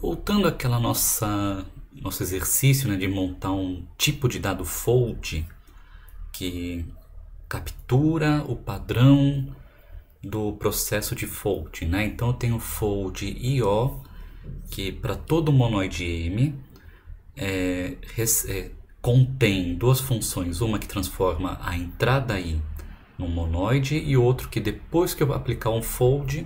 Voltando àquela nosso exercício, né, de montar um tipo de dado fold que captura o padrão do processo de fold, né? Então eu tenho fold IO, que para todo monoide M contém duas funções, uma que transforma a entrada I num monoide e outro que depois que eu aplicar um fold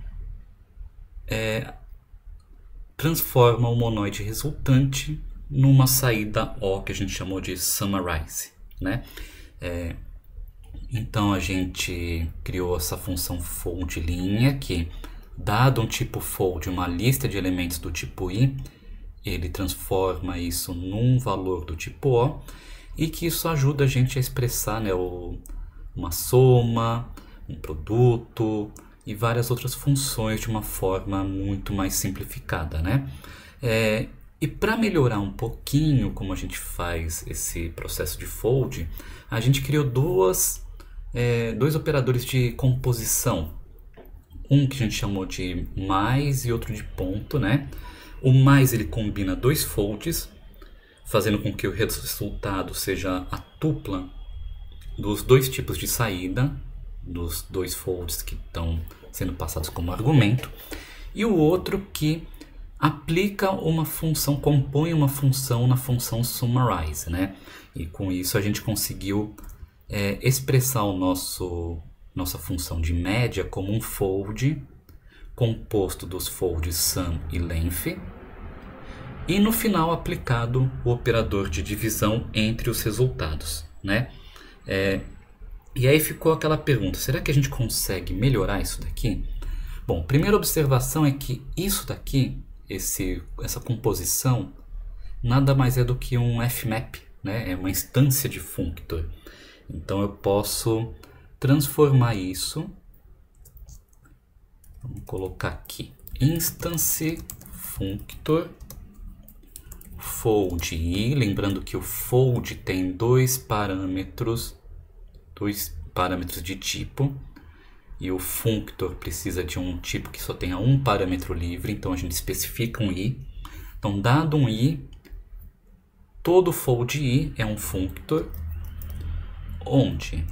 transforma o monoide resultante numa saída O que a gente chamou de summarize, né? Então a gente criou essa função fold linha que, dado um tipo fold, uma lista de elementos do tipo I, ele transforma isso num valor do tipo O, e que isso ajuda a gente a expressar, né, uma soma, um produto e várias outras funções de uma forma muito mais simplificada, né? E para melhorar um pouquinho como a gente faz esse processo de fold, a gente criou dois operadores de composição. Um que a gente chamou de mais e outro de ponto, né? O mais ele combina dois folds, fazendo com que o resultado seja a tupla dos dois tipos de saída, dos dois folds que estão sendo passados como argumento. E o outro que aplica uma função, compõe uma função na função summarize, né? E com isso a gente conseguiu expressar nossa função de média como um fold composto dos folds sum e length, e no final aplicado o operador de divisão entre os resultados, né? E aí ficou aquela pergunta, será que a gente consegue melhorar isso daqui? Bom, primeira observação é que isso daqui, essa composição, nada mais é do que um fmap, né? É uma instância de functor. Então eu posso transformar isso, vamos colocar aqui, instance functor fold I, lembrando que o fold tem dois parâmetros de tipo, e o functor precisa de um tipo que só tenha um parâmetro livre, então a gente especifica um I. Então, dado um I, todo fold I é um functor, onde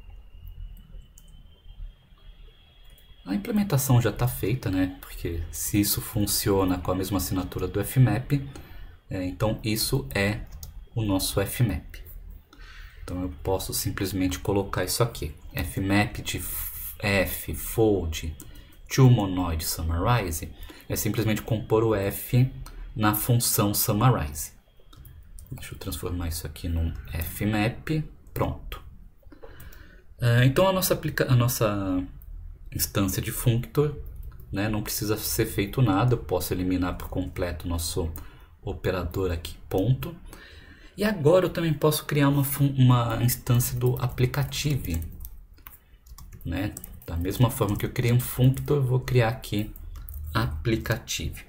a implementação já está feita, né? Porque se isso funciona com a mesma assinatura do fmap, então isso é o nosso fmap. Então eu posso simplesmente colocar isso aqui, fmap de f fold to monoid summarize, é simplesmente compor o f na função summarize. Deixa eu transformar isso aqui num fmap, pronto. Então a nossa instância de functor, né, não precisa ser feito nada, eu posso eliminar por completo o nosso operador aqui, ponto. E agora eu também posso criar uma instância do applicative, né? Da mesma forma que eu criei um functor, eu vou criar aqui applicative.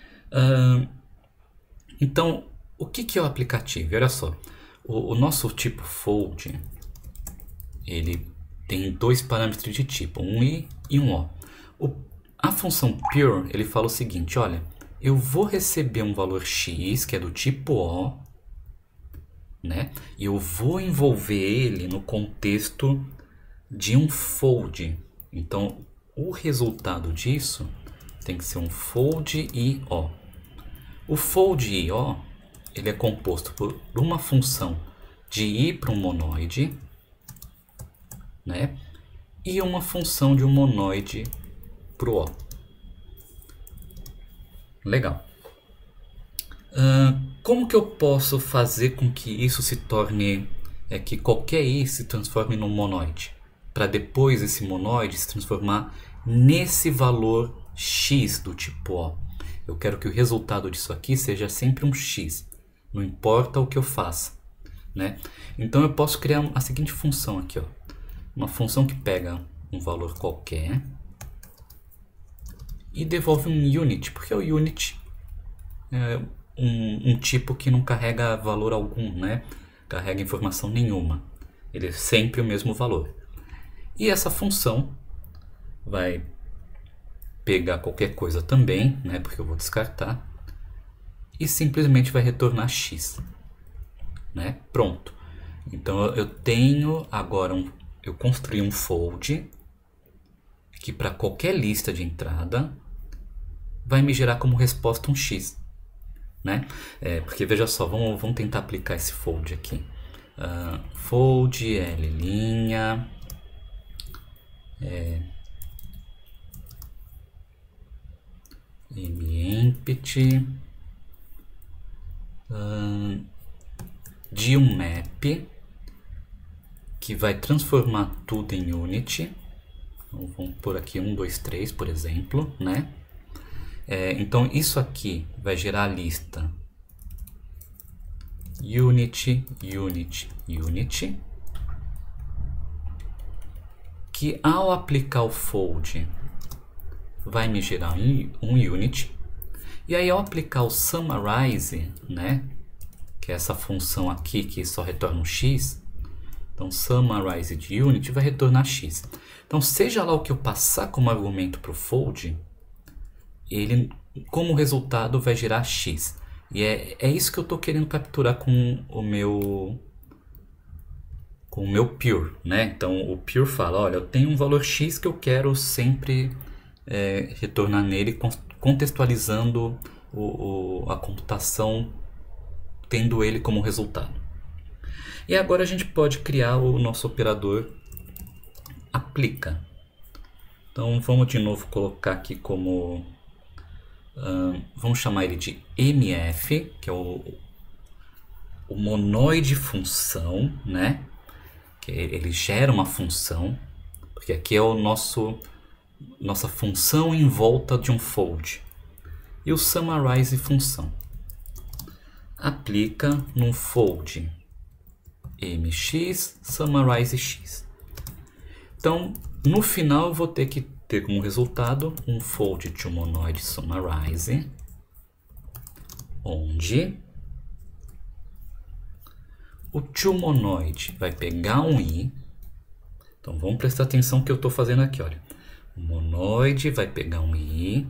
Então, o que é o applicative? Olha só, o nosso tipo fold, ele tem dois parâmetros de tipo, um I e um O. A função pure, ele fala o seguinte, olha, eu vou receber um valor x, que é do tipo O, né? E eu vou envolver ele no contexto de um fold. Então, o resultado disso tem que ser um fold IO. O fold IO, ele é composto por uma função de I para um monoide, né? E uma função de um monoide para o O. Legal. Como que eu posso fazer com que isso se torne, que qualquer I se transforme num monoide? Para depois esse monoide se transformar nesse valor x do tipo O. Eu quero que o resultado disso aqui seja sempre um x, não importa o que eu faça, né? Então eu posso criar a seguinte função aqui, ó. Uma função que pega um valor qualquer e devolve um unit, porque o unit é um tipo que não carrega valor algum, né? Carrega informação nenhuma. Ele é sempre o mesmo valor. E essa função vai pegar qualquer coisa também, né? Porque eu vou descartar. e simplesmente vai retornar x, né? Pronto. Então eu tenho agora eu construí um fold que para qualquer lista de entrada vai me gerar como resposta um x, né? Porque veja só, vamos tentar aplicar esse fold aqui. Fold L', mEmpty de um map que vai transformar tudo em unity. Então, vamos por aqui 1, 2, 3, por exemplo, né? Então isso aqui vai gerar a lista unity, unity, unity, que ao aplicar o fold vai me gerar um unity. E aí ao aplicar o summarize, né, que é essa função aqui que só retorna um x, então summarize de unity vai retornar x. Então seja lá o que eu passar como argumento para o fold, ele como resultado vai gerar x. E é isso que eu estou querendo capturar com o meu pure, né? Então o pure fala, olha, eu tenho um valor x que eu quero sempre retornar nele, contextualizando a computação, tendo ele como resultado. E agora a gente pode criar o nosso operador aplica. Então vamos de novo colocar aqui como vamos chamar ele de mf, que é o monoide função, né? Que ele gera uma função, porque aqui é nossa função em volta de um fold. E o summarize função aplica num fold mx summarize x. Então no final eu vou ter que ter como resultado um fold to monoid summarize, onde o to monoid vai pegar um i. Então vamos prestar atenção que eu estou fazendo aqui, olha. O monoid vai pegar um i,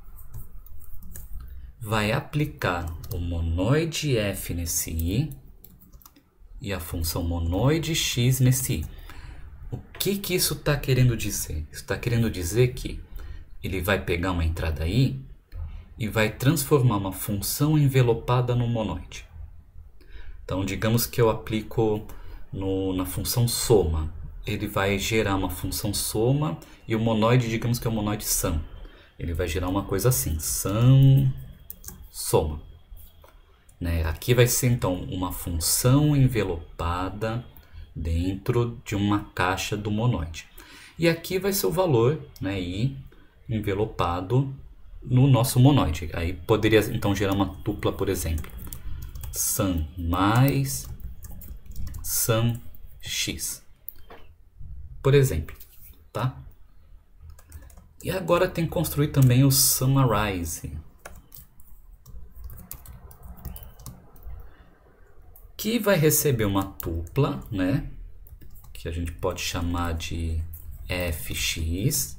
vai aplicar o monoide f nesse i e a função monoide x nesse i. O que isso está querendo dizer? Isso está querendo dizer que ele vai pegar uma entrada i e vai transformar uma função envelopada no monoide. Então, digamos que eu aplico na função soma. Ele vai gerar uma função soma e o monoide, digamos que é o monoide sum. Ele vai gerar uma coisa assim, sum soma. Né? Aqui vai ser então uma função envelopada dentro de uma caixa do monoide. E aqui vai ser o valor, né, i envelopado no nosso monoide. Aí poderia então gerar uma tupla, por exemplo. Sum mais sum x. Por exemplo, tá? E agora tem que construir também o summarize, que vai receber uma tupla, né? Que a gente pode chamar de fx,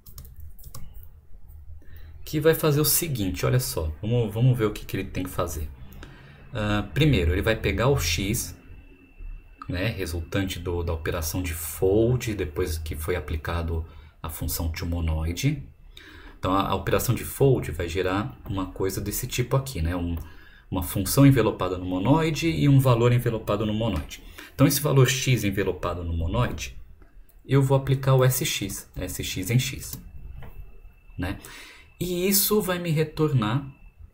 que vai fazer o seguinte, olha só, vamos ver o que ele tem que fazer. Primeiro, ele vai pegar o x, né, resultante da operação de fold, depois que foi aplicado a função toMonoid. Então a operação de fold vai gerar uma coisa desse tipo aqui, né, uma função envelopada no monoide e um valor envelopado no monoide. Então esse valor x envelopado no monoide, eu vou aplicar o sx em x, né? E isso vai me retornar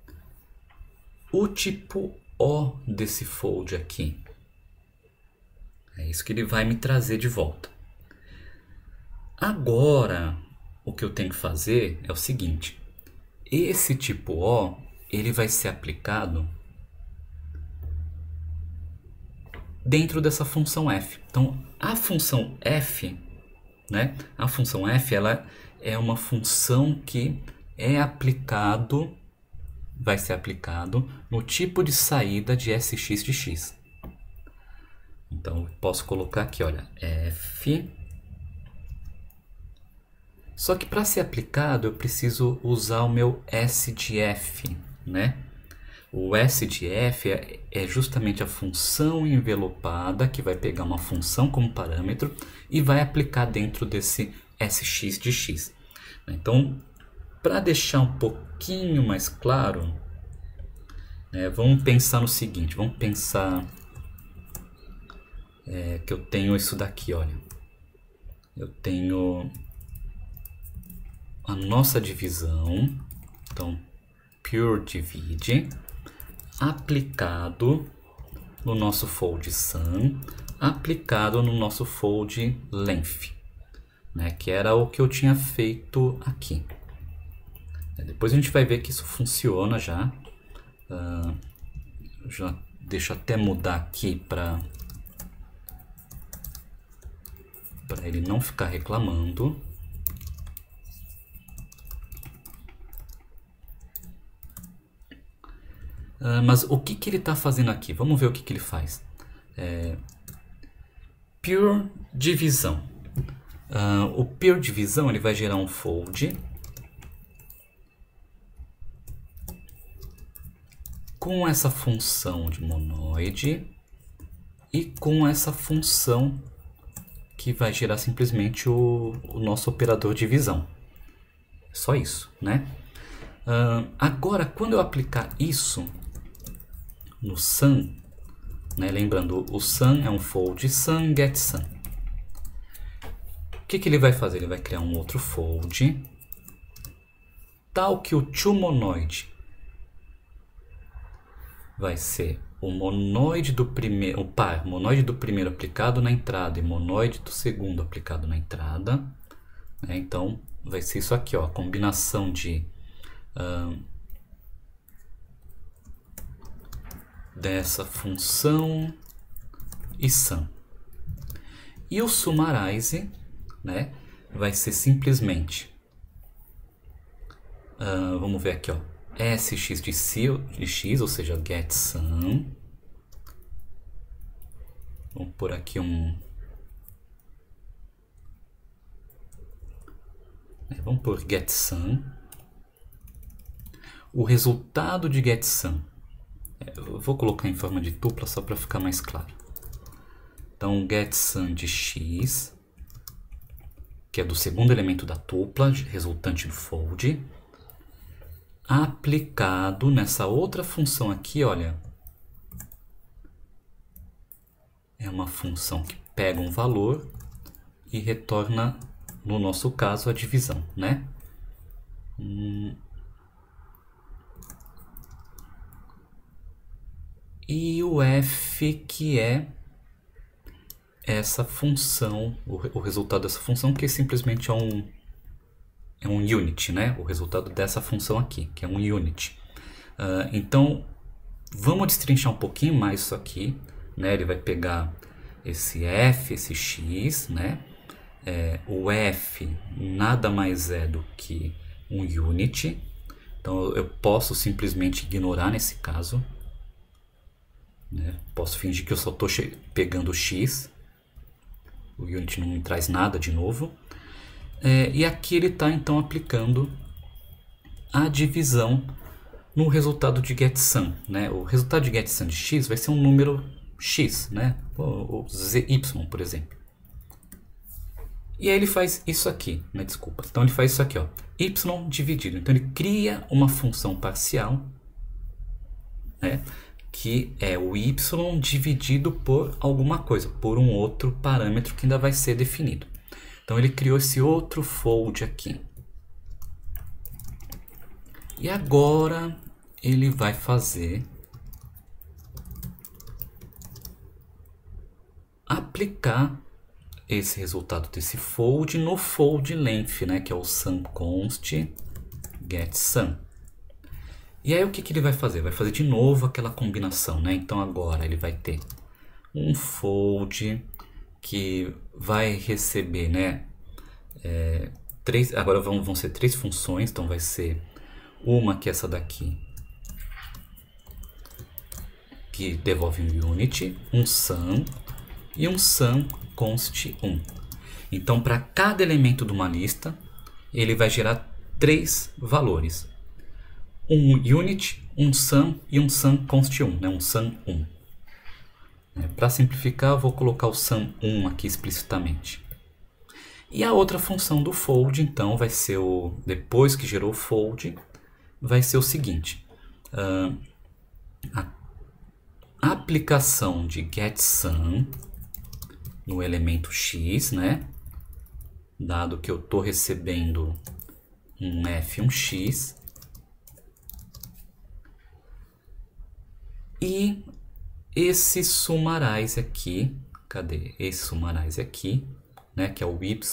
o tipo O desse fold aqui. É isso que ele vai me trazer de volta. Agora, o que eu tenho que fazer é o seguinte. Esse tipo O, ele vai ser aplicado dentro dessa função f. Então, a função f, né? A função f, ela é uma função que vai ser aplicado no tipo de saída de sx de x. Então, eu posso colocar aqui, olha, f. Só que para ser aplicado, eu preciso usar o meu s de f, né? O S de f é justamente a função envelopada que vai pegar uma função como parâmetro e vai aplicar dentro desse sx de x. Então, para deixar um pouquinho mais claro, vamos pensar no seguinte, vamos pensar que eu tenho isso daqui, olha. Eu tenho a nossa divisão, então pure divide, aplicado no nosso fold sum, aplicado no nosso fold length, né, que era o que eu tinha feito aqui. Depois a gente vai ver que isso funciona já. Já deixa eu até mudar aqui para ele não ficar reclamando. Mas o que ele está fazendo aqui? Vamos ver o que ele faz. Pure divisão. O pure divisão ele vai gerar um fold com essa função de monoide e com essa função que vai gerar simplesmente o nosso operador de divisão. Só isso, né? Agora, quando eu aplicar isso no sum, né, lembrando, o sum é um fold sum get sum. O que ele vai fazer? Ele vai criar um outro fold, tal que o toMonoid vai ser o monoide do primeiro, o par, monoide do primeiro aplicado na entrada e monoide do segundo aplicado na entrada. Então, vai ser isso aqui, ó, a combinação de dessa função e sum. E o summarize, né, vai ser simplesmente, vamos ver aqui, ó, sx de x, ou seja, get sum. Vamos por aqui vamos por get sum. O resultado de get sum, eu vou colocar em forma de tupla só para ficar mais claro. Então, get sum de x, que é do segundo elemento da tupla, resultante do fold, aplicado nessa outra função aqui, olha. É uma função que pega um valor e retorna, no nosso caso, a divisão, né? E o f, que é essa função, o resultado dessa função, que simplesmente é um unit, né? O resultado dessa função aqui, que é um unit. Então, vamos destrinchar um pouquinho mais isso aqui, né? Ele vai pegar esse f, esse x, né? O f nada mais é do que um unit. Então, eu posso simplesmente ignorar nesse caso, né? Posso fingir que eu só estou pegando o x. O unit não me traz nada de novo. E aqui ele está então aplicando a divisão no resultado de getSum, né? O resultado de getSum de x vai ser um número x, né? Ou zy, por exemplo. E aí ele faz isso aqui, né? Desculpa. Então ele faz isso aqui, ó, y dividido. Então ele cria uma função parcial, né? Que é o y dividido por alguma coisa, por um outro parâmetro que ainda vai ser definido. Então ele criou esse outro fold aqui. E agora ele vai fazer aplicar esse resultado desse fold no fold length, né, que é o sumConst getSum. E aí o que ele vai fazer? Vai fazer de novo aquela combinação, né? Então agora ele vai ter um fold que vai receber, né, agora vão ser três funções. Então vai ser uma que é essa daqui, que devolve um unit, um sum e um sumConst1. Então para cada elemento de uma lista ele vai gerar três valores. um unit, um sum e um sum const1, né? Um sum1. Para simplificar, eu vou colocar o sum1 aqui explicitamente. E a outra função do fold, então, vai ser depois que gerou o fold, vai ser o seguinte. A aplicação de getSum no elemento x, né? Dado que eu estou recebendo um f, um x. E esse summarize aqui, cadê? Esse summarize aqui, né? Que é o y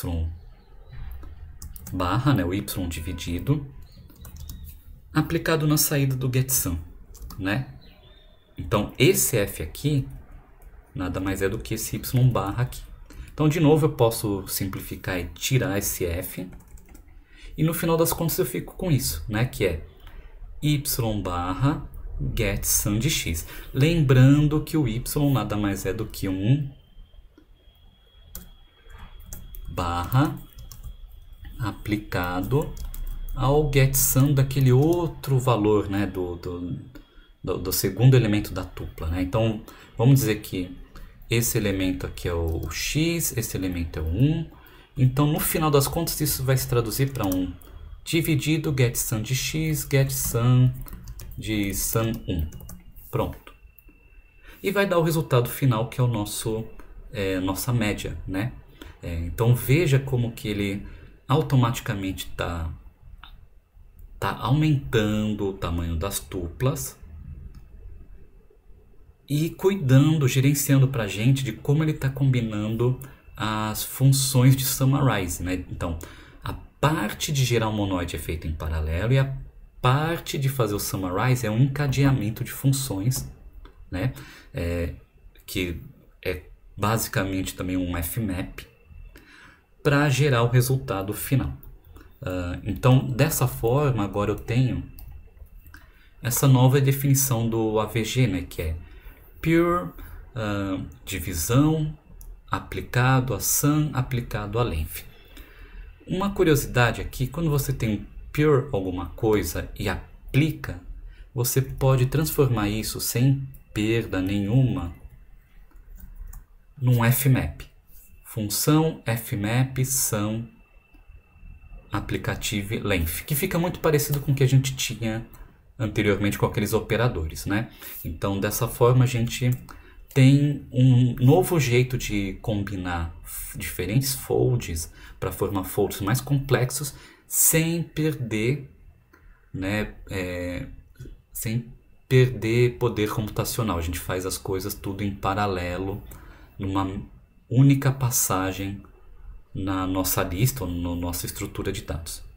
barra, né? O y dividido, aplicado na saída do getSum, né? Então, esse f aqui nada mais é do que esse y barra aqui. Então, de novo, eu posso simplificar e tirar esse f. E no final das contas eu fico com isso, né? Que é y barra getSum de x. Lembrando que o y nada mais é do que um barra aplicado ao getSum daquele outro valor, né? Do segundo elemento da tupla, né? Então, vamos dizer que esse elemento aqui é o x, esse elemento é o 1. Então, no final das contas, isso vai se traduzir para um dividido getSum de x, getSum de sum1. Pronto. E vai dar o resultado final, que é o nossa média, né? Então, veja como que ele automaticamente está aumentando o tamanho das tuplas e cuidando, gerenciando para a gente de como ele está combinando as funções de summarize, né? Então, a parte de gerar um monoide é feita em paralelo e a parte de fazer o summarize é um encadeamento de funções, né? Que é basicamente também um fmap para gerar o resultado final. Então, dessa forma, agora eu tenho essa nova definição do AVG, né? Que é pure divisão aplicado a sum aplicado a length. Uma curiosidade aqui, quando você tem pure alguma coisa e aplica, você pode transformar isso sem perda nenhuma num fmap. Função fmap sum applicative length, que fica muito parecido com o que a gente tinha anteriormente com aqueles operadores, né? Então, dessa forma, a gente tem um novo jeito de combinar diferentes folds para formar folds mais complexos sem perder, né, sem perder poder computacional. A gente faz as coisas tudo em paralelo, numa única passagem na nossa lista ou na nossa estrutura de dados.